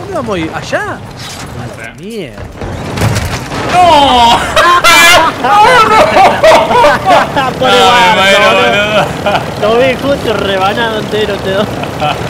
dónde vamos a ir? ¿Allá? No sé. Mierda. ¡No! Por el No, me barco, muero, boludo. boludo. Lo vi justo rebanado entero, te doy.